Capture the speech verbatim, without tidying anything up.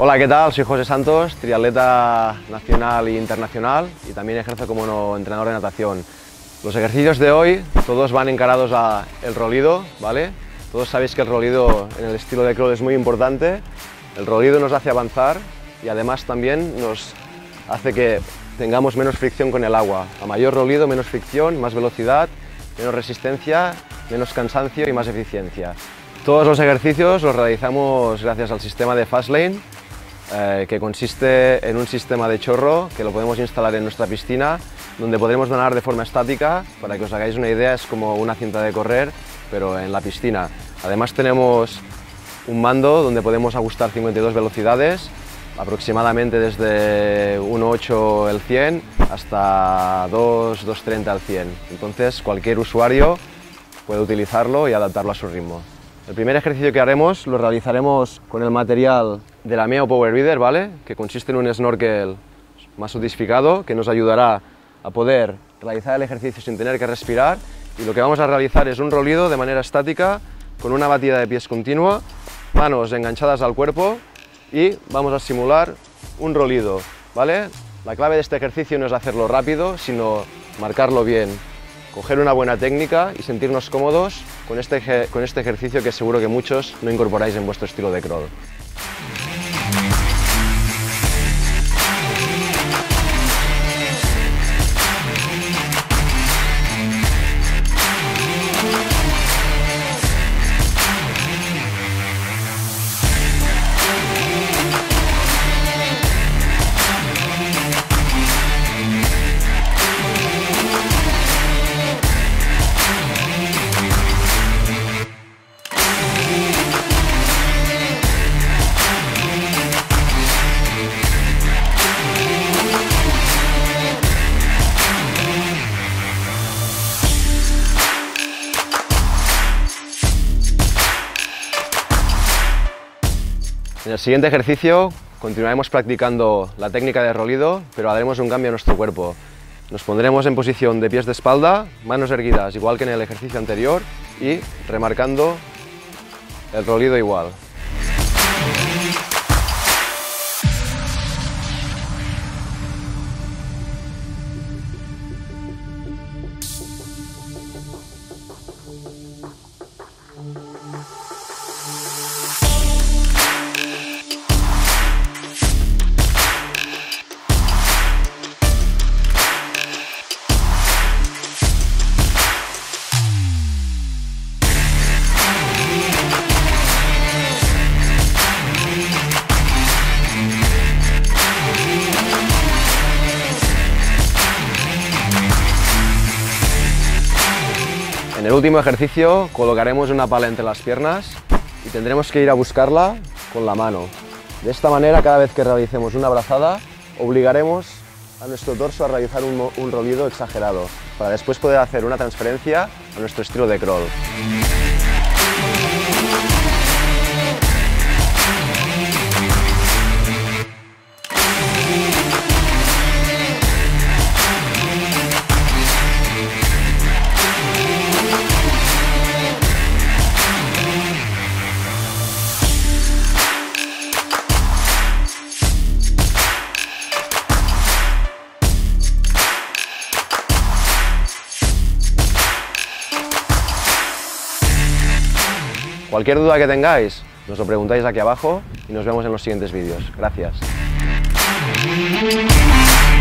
Hola, ¿qué tal? Soy José Santos, triatleta nacional e internacional y también ejerzo como entrenador de natación. Los ejercicios de hoy todos van encarados al rolido, ¿vale? Todos sabéis que el rolido en el estilo de crawl es muy importante. El rolido nos hace avanzar y además también nos hace que tengamos menos fricción con el agua. A mayor rolido, menos fricción, más velocidad, menos resistencia, menos cansancio y más eficiencia. Todos los ejercicios los realizamos gracias al sistema de Fastlane, eh, que consiste en un sistema de chorro que lo podemos instalar en nuestra piscina, donde podremos nadar de forma estática. Para que os hagáis una idea, es como una cinta de correr, pero en la piscina. Además tenemos un mando donde podemos ajustar cincuenta y dos velocidades, aproximadamente desde uno punto ocho el cien hasta dos, dos treinta al cien. Entonces cualquier usuario puede utilizarlo y adaptarlo a su ritmo. El primer ejercicio que haremos lo realizaremos con el material de la Meo Power Breather, ¿vale? Que consiste en un snorkel más sofisticado que nos ayudará a poder realizar el ejercicio sin tener que respirar, y lo que vamos a realizar es un rolido de manera estática con una batida de pies continua, manos enganchadas al cuerpo, y vamos a simular un rolido, ¿vale? La clave de este ejercicio no es hacerlo rápido, sino marcarlo bien, coger una buena técnica y sentirnos cómodos con este, con este ejercicio que seguro que muchos no incorporáis en vuestro estilo de crawl. En el siguiente ejercicio continuaremos practicando la técnica de rolido, pero haremos un cambio a nuestro cuerpo. Nos pondremos en posición de pies de espalda, manos erguidas igual que en el ejercicio anterior y remarcando el rolido igual. En el último ejercicio colocaremos una pala entre las piernas y tendremos que ir a buscarla con la mano. De esta manera, cada vez que realicemos una brazada, obligaremos a nuestro torso a realizar un, un rolido exagerado, para después poder hacer una transferencia a nuestro estilo de crawl. Cualquier duda que tengáis, nos lo preguntáis aquí abajo y nos vemos en los siguientes vídeos. Gracias.